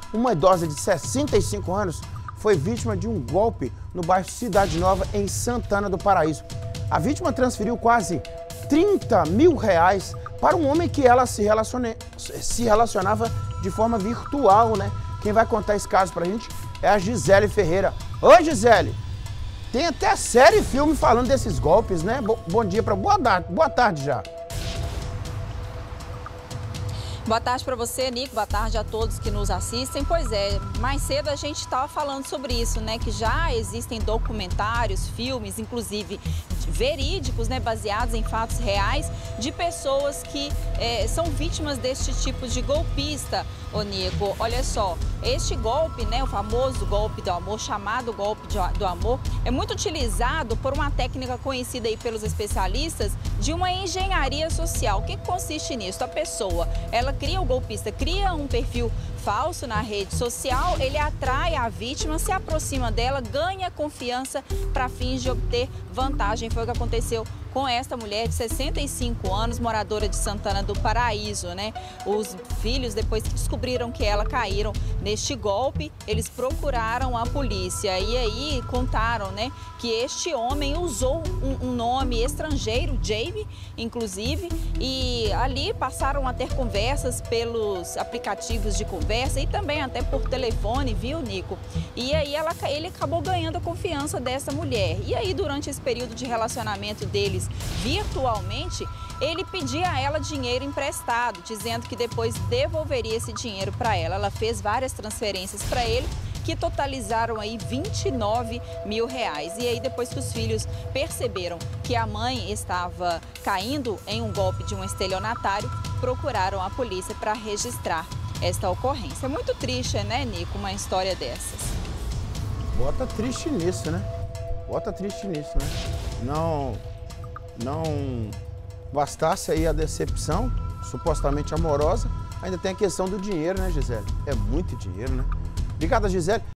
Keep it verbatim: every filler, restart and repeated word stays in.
Uma idosa de sessenta e cinco anos foi vítima de um golpe no bairro Cidade Nova, em Santana do Paraíso. A vítima transferiu quase trinta mil reais para um homem que ela se, relacione... se relacionava de forma virtual, né? Quem vai contar esse caso pra gente é a Gisele Ferreira. Oi, Gisele! Tem até série e filme falando desses golpes, né? Bo... Bom dia para boa tarde, boa tarde já. Boa tarde para você, Nico. Boa tarde a todos que nos assistem. Pois é, mais cedo a gente estava falando sobre isso, né? Que já existem documentários, filmes, inclusive verídicos, né? Baseados em fatos reais, de pessoas que é, são vítimas deste tipo de golpista, ô Nico. Olha só, este golpe, né? O famoso golpe do amor, chamado golpe de, do amor, é muito utilizado por uma técnica conhecida aí pelos especialistas de uma engenharia social. O que consiste nisso? A pessoa, ela cria, o golpista cria um perfil falso na rede social, ele atrai a vítima, se aproxima dela, ganha confiança para fins de obter vantagem. Foi o que aconteceu com esta mulher de sessenta e cinco anos, moradora de Santana do Paraíso, né? Os filhos, depois que descobriram que ela caíram neste golpe, eles procuraram a polícia e aí contaram, né, que este homem usou um, um nome estrangeiro, Jamie, inclusive, e ali passaram a ter conversas pelos aplicativos de conversa e também até por telefone, viu, Nico? E aí ela, ele acabou ganhando a confiança dessa mulher. E aí, durante esse período de relacionamento deles virtualmente, ele pedia a ela dinheiro emprestado, dizendo que depois devolveria esse dinheiro para ela. Ela fez várias transferências para ele, que totalizaram aí vinte e nove mil reais. E aí, depois que os filhos perceberam que a mãe estava caindo em um golpe de um estelionatário, procuraram a polícia para registrar esta ocorrência. É muito triste, né, Nico, uma história dessas. Bota triste nisso, né? Bota triste nisso, né? Não, não bastasse aí a decepção, supostamente amorosa, ainda tem a questão do dinheiro, né, Gisele? É muito dinheiro, né? Obrigada, Gisele.